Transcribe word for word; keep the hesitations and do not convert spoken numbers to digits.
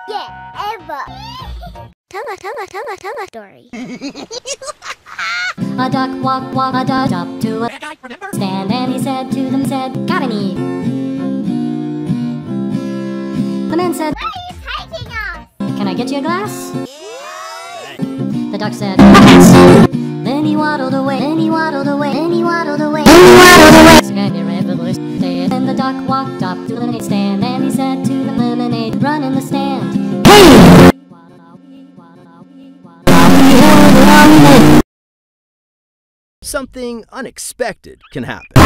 Yeah, ever. Tell a, tell a, tell a, tell a story. A duck walked, walked, a duck up to a stand, and he said to them, said, got any? The man said, Where are you taking us? can I get you a glass? The duck said, then he waddled away, then he waddled away, then he waddled away, then he waddled away. And the duck walked up to the lemonade stand, and he said to the lemonade, run in the stand. Hey! Something unexpected can happen.